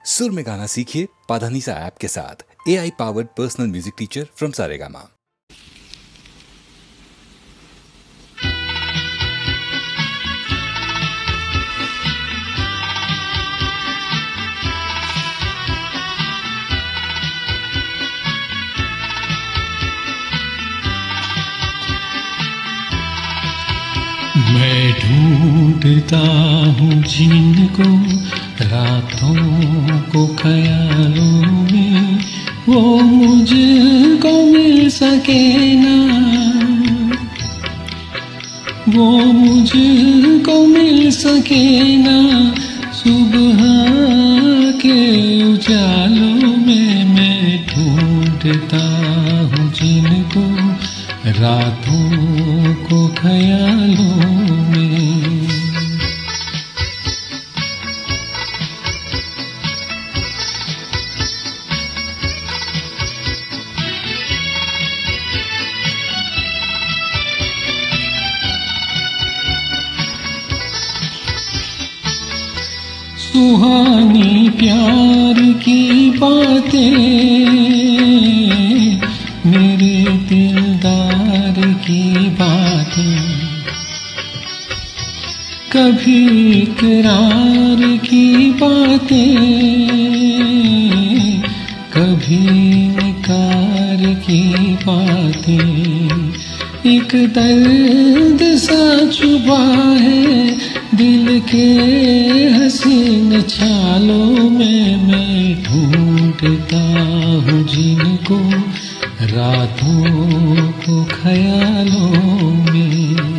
सुर में गाना सीखिए पाधानीसा ऐप के साथ। AI powered personal music teacher from Saregama. मैं ढूंढता हूँ जिनको रातों को ख्यालों में, वो मुझको मिल सके ना, वो मुझको मिल सके ना। सुबह के उजालों में मैं ढूंढता हूँ जिनको रातों को ख्यालों में। सुहानी प्यार की बातें मेरे दिलदार की बातें, कभी इकरार की बातें, कभी इनकार की बातें। एक दर्द सा छुपा है दिल के हसीन छालों में। मैं ढूंढता हूँ जिनको रातों को ख्यालों में।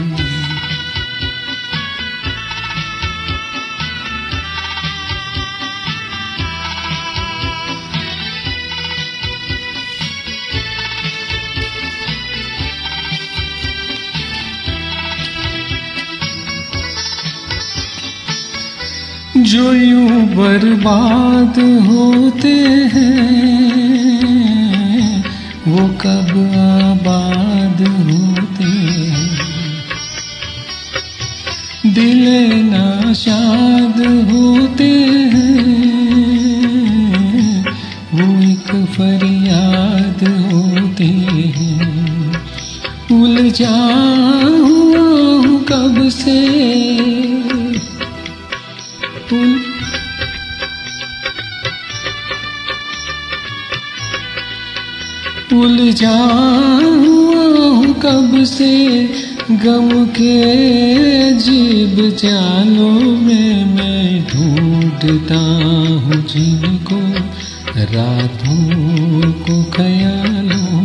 जो यूं बर्बाद होते हैं वो कब आबाद होते हैं। दिल नाशाद होते हैं वो एक फरियाद होते हैं। उलझा हुआ हूँ कब से, उलझा हुआ हूँ कब से गम के अजीब जालों में। मैं ढूंढता हूँ जिनको रातों को ख्यालों